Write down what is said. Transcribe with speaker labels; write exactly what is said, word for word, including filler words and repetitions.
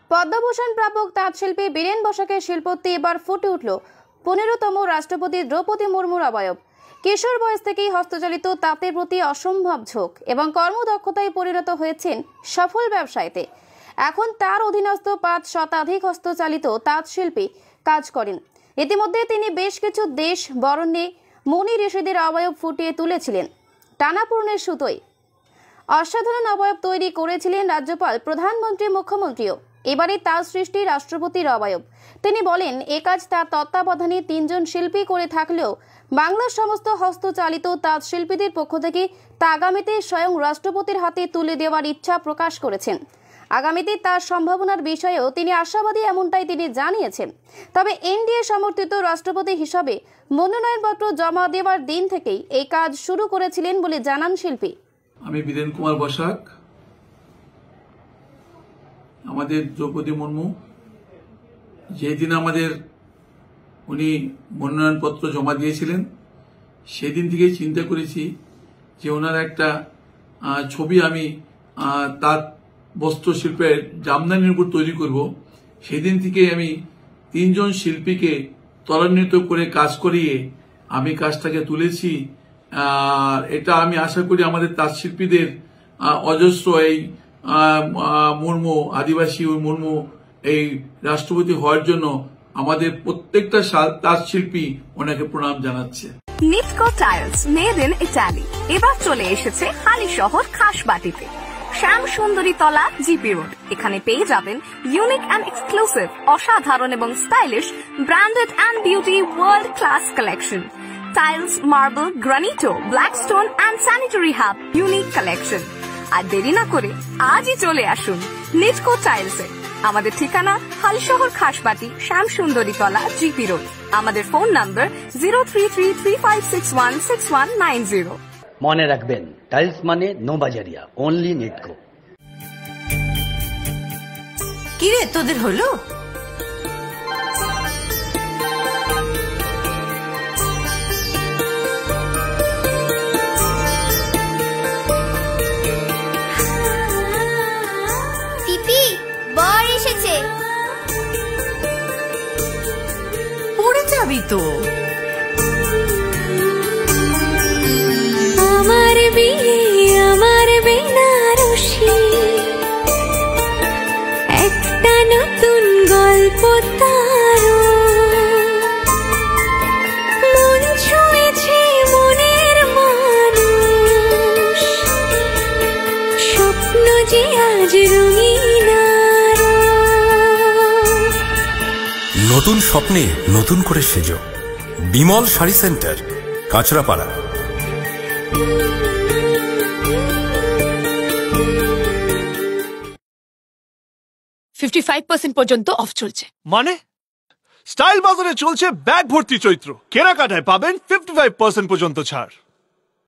Speaker 1: পদ্মভূষণ প্রাপক তাঁতশিল্পী বীরেন বসাকের শিল্পোক্তি এবার ফুটে উঠল পনেরোতম রাষ্ট্রপতি দ্রৌপদী মুর্মুর অবয়ব। কিশোর বয়স থেকেই হস্তচালিত তাঁতের প্রতি অসম্ভব ঝোঁক এবং কর্মদক্ষতায় পরিণত হয়েছেন সফল ব্যবসায়ীতে। এখন তার অধীনস্থ পাঁচ শতাধিক হস্তচালিত তাঁতশিল্পী কাজ করেন। ইতিমধ্যে তিনি বেশ কিছু দেশ বরেণ্যে মুনি ঋষিদের অবয়ব ফুটিয়ে তুলেছিলেন টানাপূর্ণের সুতোয়। অসাধারণ অবয়ব তৈরি করেছিলেন রাজ্যপাল, প্রধানমন্ত্রী, মুখ্যমন্ত্রীও। এবারে তার সৃষ্টি রাষ্ট্রপতির অবয়ব। তিনি বলেন, এ কাজ তার তত্ত্বাবধানে তিনজন শিল্পী করে থাকলেও বাংলার সমস্ত হস্তচালিত তাঁত শিল্পীদের পক্ষ থেকে তা আগামীতে স্বয়ং রাষ্ট্রপতির হাতে তুলে দেওয়ার ইচ্ছা প্রকাশ করেছেন। আগামীতে তার সম্ভাবনার বিষয়েও তিনি আশাবাদী, এমনটাই তিনি জানিয়েছেন। তবে এনডিএ সমর্থিত রাষ্ট্রপতি হিসাবে মনোনয়নপত্র জমা দেওয়ার দিন থেকেই এই কাজ শুরু করেছিলেন বলে জানান শিল্পী।
Speaker 2: আমি বীরেন কুমার বসাক। আমাদের দ্রৌপদী মুর্মু যেদিন আমাদের উনি মনোনয়নপত্র জমা দিয়েছিলেন, সেদিন থেকেই চিন্তা করেছি যে ওনার একটা ছবি আমি তার বস্ত্রশিল্পের জামদানির উপর তৈরি করব। সেদিন থেকে আমি তিনজন শিল্পীকে ত্বরান্বিত করে কাজ করিয়ে আমি কাজটাকে তুলেছি। আর এটা আমি আশা করি আমাদের তাঁত শিল্পীদের অজস্র এই মুর্মু, আদিবাসী মুর্মু এই রাষ্ট্রপতি হওয়ার জন্য আমাদের প্রত্যেকটা তাঁত শিল্পী ওনাকে প্রণাম জানাচ্ছে।
Speaker 3: Nitco tiles made in Italy এবার চলে এসেছে হালিশহর খাসবাটিতে, শ্যাম সুন্দরী তলা, জিপি রোড। এখানে পেয়ে যাবেন ইউনিক অ্যান্ড এক্সক্লুসিভ, অসাধারণ এবং stylish branded and beauty world class collection. Tiles, marble, granito, black stone and sanitary hub unique collection. আর দেরি না করে আজই চলে আসুন নিটকো টাইলসে। আমাদের ঠিকানা হালিশহর খাসবাটি, শ্যাম সুন্দরী তলা, জিপি রোড। আমাদের phone number zero three three three five six one six one nine zero.
Speaker 4: মনে রাখবেন, টাইলস মানে নো বাজারিয়া, অনলি নিটকো।
Speaker 5: কি রে, তোদের হলো?
Speaker 6: পিপি, বর এসেছে।
Speaker 5: পড়ে যাবি তো।
Speaker 6: আমার বিয়ে, আমার বেনারসি, একটা নতুন গল্প তার। মন ছুঁয়েছে মনের মানুষ, স্বপ্ন যে আজ রঙিন।
Speaker 7: নতুন স্বপ্নে নতুন করে সেজো। Bimal sari centre, Kanchrapara.
Speaker 8: Fifty five percent পর্যন্ত অফ চলছে।
Speaker 9: মানে স্টাইল বাজারে চলছে ব্যাগ ভর্তি চৈত্র, কেনাকাটায় পাবেন ফিফটি ফাইভ পার্সেন্ট পর্যন্ত ছাড়।